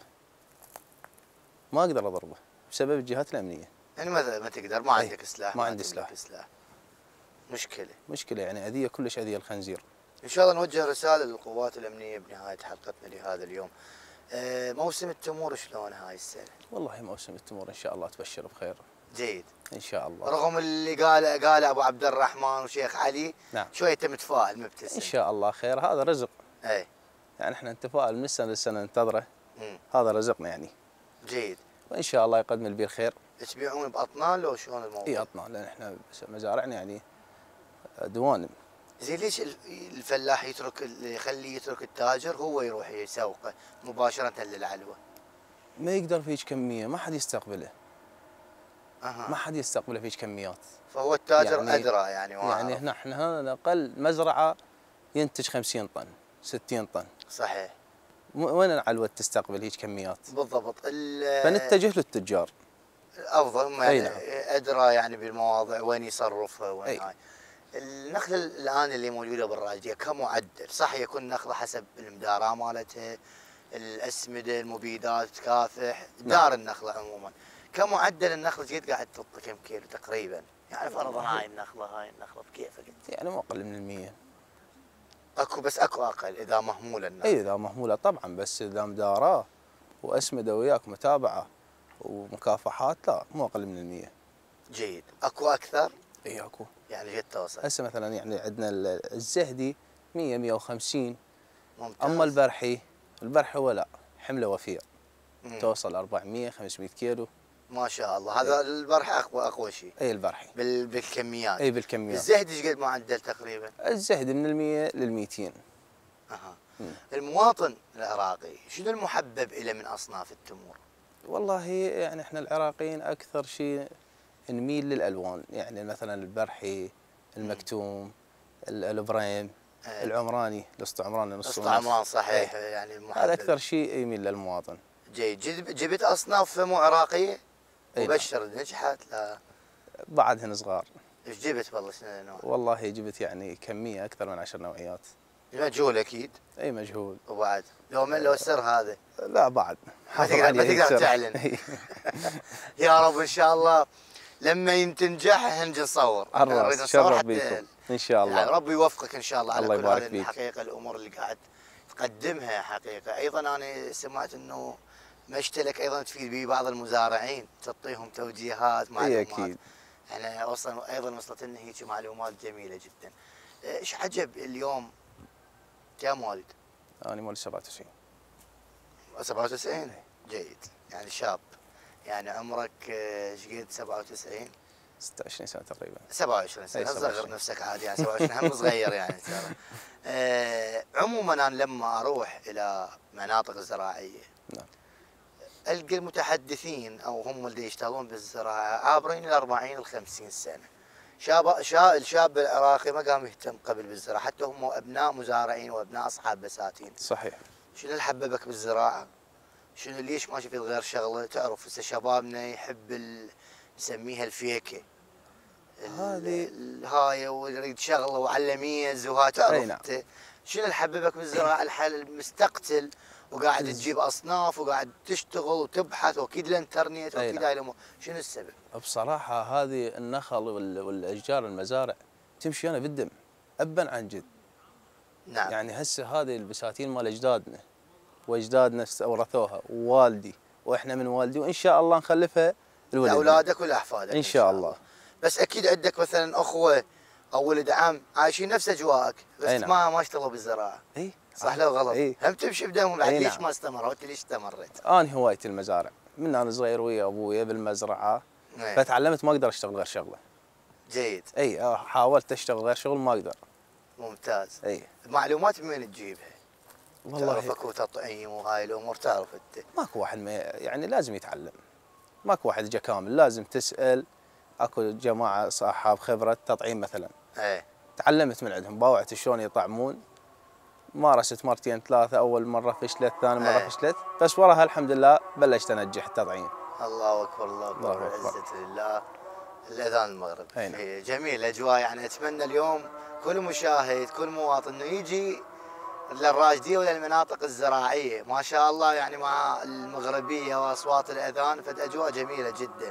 ما اقدر اضربه بسبب الجهات الامنيه. يعني ما ما تقدر، ما عندك سلاح. ما عندي سلاح. سلاح. مشكله مشكله يعني اذيه كلش اذيه الخنزير. ان شاء الله نوجه رساله للقوات الامنيه بنهايه حلقتنا لهذا اليوم. آه، موسم التمور شلون هاي السنه؟ والله موسم التمور ان شاء الله تبشر بخير. جيد ان شاء الله. رغم اللي قال قال ابو عبد الرحمن وشيخ علي. نعم. شويه انت متفائل مبتسم. ان شاء الله خير، هذا رزق. اي يعني احنا نتفائل من السنه للسنه ننتظره. مم. هذا رزقنا يعني. جيد. وان شاء الله يقدم البير خير. تبيعون باطنان لو شلون الموضوع؟ اي اطنان، لان احنا مزارعنا يعني دوانم. زين ليش الفلاح يترك يخليه يترك التاجر هو يروح يسوقه مباشره للعلوه؟ ما يقدر فيك كميه، ما حد يستقبله. أها. ما حد يستقبله فيك كميات. فهو التاجر يعني ادرى يعني. يعني احنا احنا هنا اقل مزرعه ينتج خمسين طن ستين طن. صحيح. وين العلوه تستقبل هيك كميات؟ بالضبط. فنتجه للتجار. الافضل هم يعني نعم. ادرى يعني بالمواضع وين يصرفها وين أي. هاي. النخله الان اللي موجوده بالراجديه كمعدل، صح يكون نخله حسب المدارة مالتها، الاسمده، المبيدات، تكافح، دار نعم. النخله عموما. كمعدل النخله جيت قاعد تطلع كم كيلو تقريبا؟ يعني فرضا هاي النخله هاي النخله بكيفك انت؟ يعني مو اقل من المية. اكو بس اكو اقل اذا مهموله النخله. اي اذا مهموله طبعا، بس اذا مداراه واسمده وياك متابعه ومكافحات لا مو اقل من المية. جيد. اكو اكثر؟ اي اكو. يعني جيت توصل. هسه مثلا يعني عندنا الزهدي مية مية وخمسين. ممتاز. اما البرحي البرحي هو لا حمله وفير. مم. توصل أربعمية خمسمية كيلو. ما شاء الله. هذا البرحي اقوى اقوى شيء. اي البرحي. بال... بالكميات. اي بالكميات. الزهد ايش قد معدل تقريبا؟ الزهد من المية للميتين. اها. مم. المواطن العراقي شنو المحبب له من اصناف التمور؟ والله يعني احنا العراقيين اكثر شيء نميل للالوان، يعني مثلا البرحي، المكتوم، البريم، أه. العمراني، الاسطى عمراني نص اسطى عمران صحيح. أه. يعني محبب. هذا اكثر شيء يميل للمواطن. جيد. جبت اصناف مو عراقيه؟ وبشر نجحت لا؟ بعدهن صغار. ايش جبت والله شنو نوع؟ والله جبت يعني كميه اكثر من عشر نوعيات. مجهول اكيد. اي مجهول. وبعد لو من لو السر هذا؟ لا بعد ما تقدر ما تقدر تعلن. يا رب ان شاء الله لما تنجح نجي نصور. نريد نصور بيكم ان شاء الله. يعني ربي يوفقك ان شاء الله على الله كل هذه فيك. الحقيقه الامور اللي قاعد تقدمها حقيقه. ايضا انا سمعت انه مشتلك ايضا تفيد به بعض المزارعين، تعطيهم توجيهات معلومات. اي اكيد. يعني اصلا ايضا وصلت لنا هيك معلومات جميله جدا. ايش عجب اليوم كم والد؟ انا مولد سبعة وتسعين. سبعة وتسعين؟ جيد. يعني شاب. يعني عمرك ايش قد؟ سبعة وتسعين؟ ستة وعشرين سنه تقريبا. سبعة وعشرين سنه. صغر نفسك عادي يعني. سبعة وعشرين هم صغير يعني ترى. آه عموما انا لما اروح الى مناطق زراعيه نعم القى المتحدثين او هم اللي يشتغلون بالزراعه عابرين ال أربعين ال خمسين سنه. شاب شاب الشاب العراقي ما قام يهتم قبل بالزراعه، حتى هم ابناء مزارعين وابناء اصحاب بساتين. صحيح. شنو اللي حببك بالزراعه؟ شنو ليش ما شفت غير شغله؟ تعرف هسه شبابنا يحب ال... نسميها الفيكه. هذه هاي ويريد شغله وعلميز وها تعرف نعم. انت شنو اللي حببك بالزراعه؟ الحل المستقتل وقاعد تجيب اصناف وقاعد تشتغل وتبحث واكيد الانترنت واكيد هاي الامور، شنو السبب؟ بصراحه هذه النخل والاشجار المزارع تمشي انا بالدم ابا عن جد. نعم. يعني هسه هذه البساتين مال اجدادنا واجدادنا ورثوها ووالدي واحنا من والدي وان شاء الله نخلفها لولدنا لاولادك ولاحفادك ان شاء الله. بس اكيد عندك مثلا اخوه او ولد عم عايشين نفس اجواءك بس نعم. ما ما اشتغلوا بالزراعه. اي صح لو غلط؟ اي هم تمشي بدمهم بعد. ليش نعم. ما استمروا؟ انت ليش استمريت؟ انا هوايتي المزارع من انا صغير ويا ابويا بالمزرعه. ايه. فتعلمت ما اقدر اشتغل غير شغله. جيد. اي حاولت اشتغل غير شغل ما اقدر. ممتاز. اي المعلومات من وين تجيبها؟ والله تعرف اكو تطعيم وهاي الامور تعرف انت؟ ماكو واحد ما يعني لازم يتعلم. ماكو واحد جا كامل، لازم تسال. اكو جماعه اصحاب خبره تطعيم مثلا. ايه. تعلمت من عندهم، باوعت شلون يطعمون. مارست مرتين ثلاثه، اول مره فشلت، ثاني مره ايه. فشلت، بس وراها الحمد لله بلشت انجح التطعيم. الله اكبر الله اكبر العزة لله. الاذان المغرب. ايه جميل اجواء. يعني اتمنى اليوم كل مشاهد كل مواطن انه يجي للراجديه ولا المناطق الزراعيه، ما شاء الله يعني مع المغربيه واصوات الاذان فد اجواء جميله جدا.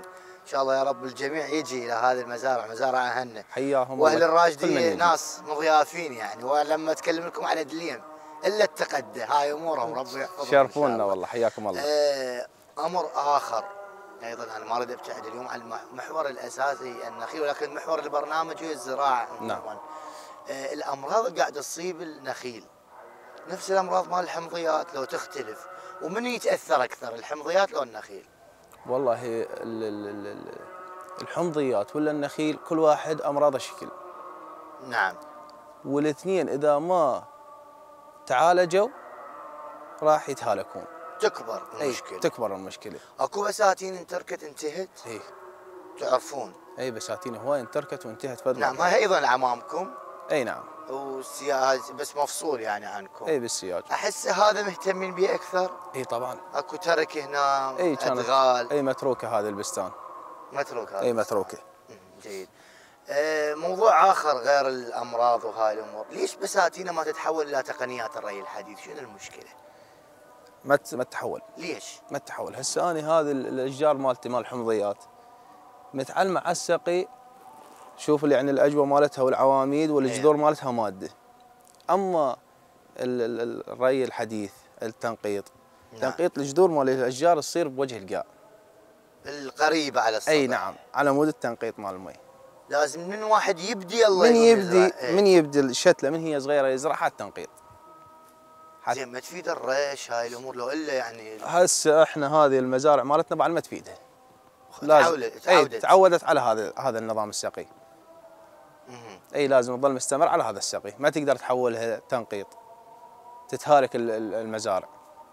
ان شاء الله يا رب الجميع يجي الى هذه المزارع، مزارع اهلنا حياهم واهل الله. الراشديه ناس مضيافين يعني، ولما اتكلم لكم على دليم الا التقدى، هاي امورهم ربي يحفظهم. شرفونا والله، حياكم الله. آه امر اخر ايضا انا ما اريد ابتعد اليوم عن المحور الاساسي النخيل، ولكن محور البرنامج هي الزراعه عموما. نعم. آه الامراض اللي قاعده تصيب النخيل نفس الامراض مال الحمضيات لو تختلف، ومن يتاثر اكثر الحمضيات لو النخيل؟ والله ال- ال- ال- الحمضيات ولا النخيل كل واحد امراضه شكل. نعم. والاثنين اذا ما تعالجوا راح يتهالكون. تكبر المشكله. أي تكبر المشكله. اكو بساتين انتركت انتهت؟ اي تعرفون؟ اي بساتين هواي انتركت وانتهت فضلا. نعم. هاي ايضا امامكم؟ اي نعم. والسياج بس مفصول يعني عنكم؟ اي بالسياج. احس هذا مهتمين به اكثر؟ اي طبعا. اكو ترك هنا اي كانت ادغال؟ اي متروكه هذا البستان. متروك هذا؟ اي متروكه. جيد. آه موضوع اخر غير الامراض وهاي الامور، ليش بساتينه ما تتحول الى تقنيات الري الحديث؟ شنو المشكله؟ ما ما تحول. ليش؟ ما تحول. هسه انا هذه الاشجار مالتي مال الحمضيات متعلمه على السقي. شوف يعني الاجوبه مالتها والعواميد والجذور مالتها ماده. اما ال- ال- الري الحديث التنقيط، نعم. تنقيط الجذور مال الاشجار تصير بوجه القاع. القريبه على السطح. اي نعم، على مود التنقيط مال المي. لازم من واحد يبدي الله من يقوم يبدي يزرع. من يبدي الشتله من هي صغيره يزرعها التنقيط. زين ما تفيد الريش هاي الامور لو الا يعني؟ هسه احنا هذه المزارع مالتنا بعد ما تفيدها. تعودت تعودت تعودت على هذا هذا النظام السقي. مم. اي لازم تظل مستمر على هذا السقي، ما تقدر تحولها تنقيط. تتهالك ال- ال- المزارع.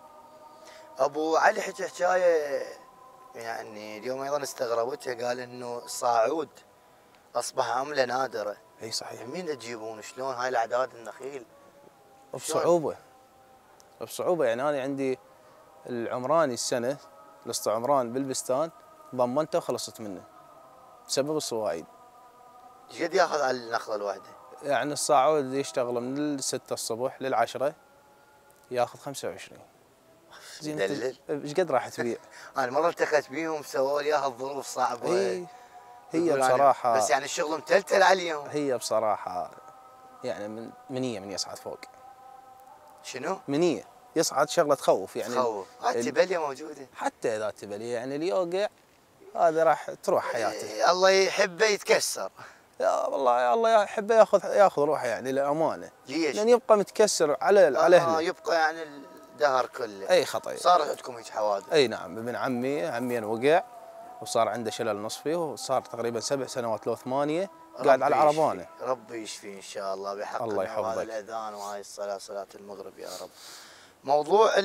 ابو علي حكى حكايه يعني اليوم ايضا استغربتها، قال انه الصاعود اصبح عمله نادره. اي صحيح. مين تجيبون؟ شلون هاي الاعداد النخيل؟ بصعوبه. بصعوبه يعني انا عندي العمراني السنه الاستعمران بالبستان ضمنته وخلصت منه بسبب الصواعيد. ايش قد ياخذ على النخله الواحده؟ يعني الصاعود يشتغل من الستة الصبح للعشرة ياخذ خمسة وعشرين. زين مدلل. ايش قد راح تبيع؟ انا مره التقيت بيهم سووا لي اياها الظروف صعبه. اي هي يقول يعني بصراحه بس يعني الشغل متلتل عليهم. هي بصراحه يعني من منيه من يصعد فوق. شنو؟ منيه يصعد شغله تخوف يعني. تخوف. التبليه موجوده. حتى اذا تبليه يعني اللي يوقع هذا راح تروح حياته. إيه الله يحبه يتكسر. يا والله يا الله يحبه ياخذ ياخذ روحه يعني للامانه. ليش؟ لان يبقى متكسر على على اهله. آه يبقى يعني الدهر كله. اي خطا. صار عندكم هيك حوادث؟ اي نعم. ابن عمي عمين وقع وصار عنده شلل نصفي وصار تقريبا سبع سنوات لو ثمانيه قاعد على العربانه. ربي يشفيه ان شاء الله بحق الله يحفظك. هذا الاذان وهاي الصلاه صلاه المغرب يا رب. موضوع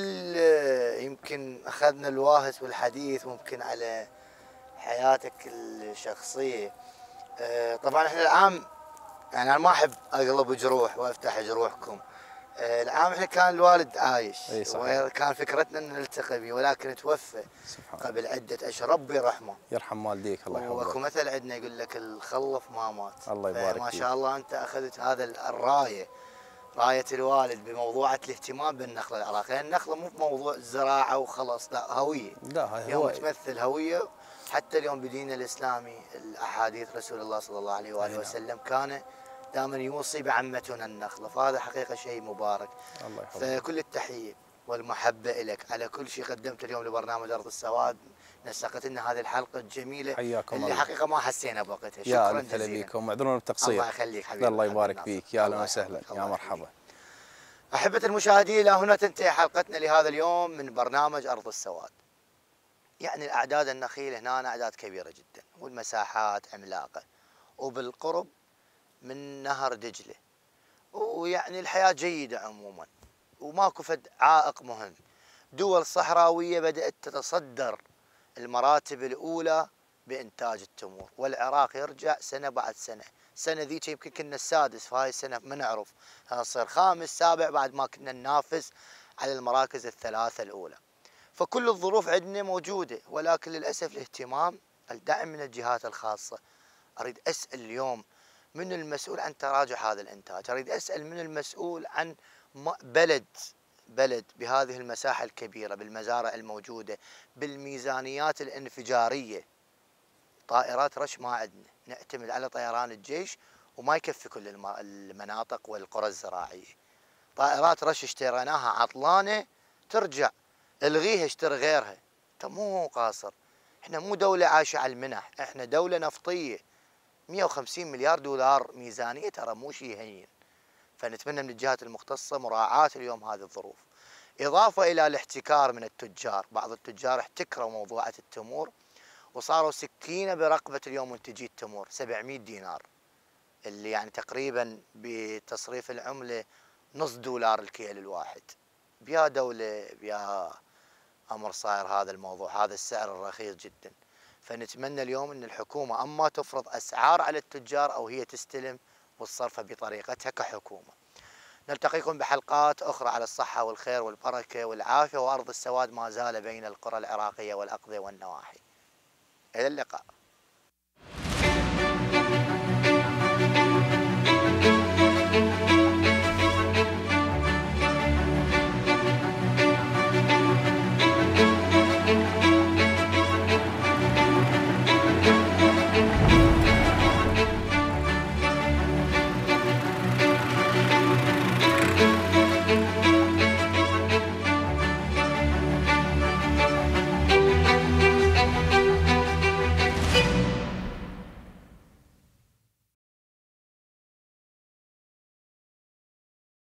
يمكن اخذنا الواهس بالحديث ممكن على حياتك الشخصيه. طبعا احنا العام يعني انا ما احب اقلب جروح وافتح جروحكم. العام احنا كان الوالد عايش وكان فكرتنا ان نلتقي به، ولكن توفى قبل عده اشهر. ربي يرحمه. يرحم والديك الله يحفظك. واكو مثل عندنا يقول لك الخلف ما مات. الله يبارك ما فيك. شاء الله انت اخذت هذا الرايه، رايه الوالد بموضوعة الاهتمام بالنخله العراقيه، لان النخله مو بموضوع زراعه وخلاص، لا هويه. لا هاي يوم هو تمثل هويه. حتى اليوم بديننا الاسلامي الاحاديث رسول الله صلى الله عليه واله وسلم كان دائما يوصي بعمتنا النخله، فهذا حقيقه شيء مبارك. الله يحفظك. فكل التحيه والمحبه لك على كل شيء قدمته اليوم لبرنامج ارض السواد. نسقت لنا هذه الحلقه الجميله حياكم اللي الله. حقيقه ما حسينا بوقتها. يا شكرا هلا جزيلا بيكم، معذورون بالتقصير. الله يخليك حبيبي. الله يبارك فيك. يا اهلا وسهلا. يا مرحبا. احبه المشاهدين، الى هنا تنتهي حلقتنا لهذا اليوم من برنامج ارض السواد. يعني الاعداد النخيل هنا اعداد كبيره جدا والمساحات عملاقه وبالقرب من نهر دجله، ويعني الحياه جيده عموما وماكو فد عائق مهم. دول صحراويه بدات تتصدر المراتب الاولى بانتاج التمور، والعراق يرجع سنه بعد سنه. السنه ذيك يمكن كنا السادس، في هاي السنه ما نعرف نصير خامس سابع بعد ما كنا ننافس على المراكز الثلاثه الاولى. فكل الظروف عندنا موجوده، ولكن للاسف الاهتمام الدعم من الجهات الخاصه. اريد اسال اليوم من المسؤول عن تراجع هذا الانتاج، اريد اسال من المسؤول عن بلد بلد بهذه المساحه الكبيره بالمزارع الموجوده بالميزانيات الانفجاريه، طائرات رش ما عندنا، نعتمد على طيران الجيش وما يكفي كل المناطق والقرى الزراعية. طائرات رش اشتريناها عطلانة ترجع، الغيها اشتري غيرها. انت مو قاصر، احنا مو دولة عايشة على المنح، احنا دولة نفطية. مئة وخمسين مليار دولار ميزانية ترى مو شيء هين. فنتمنى من الجهات المختصة مراعاة اليوم هذه الظروف. إضافة إلى الاحتكار من التجار، بعض التجار احتكروا موضوعة التمور وصاروا سكينة برقبة اليوم منتجي التمور، سبعمئة دينار اللي يعني تقريبا بتصريف العملة نص دولار الكيل الواحد. بيا دولة بيا أمر صاير هذا الموضوع، هذا السعر الرخيص جدا. فنتمنى اليوم أن الحكومة أما تفرض أسعار على التجار أو هي تستلم وتصرفها بطريقتها كحكومة. نلتقيكم بحلقات أخرى على الصحة والخير والبركة والعافية، وأرض السواد ما زال بين القرى العراقية والأقضية والنواحي. إلى اللقاء.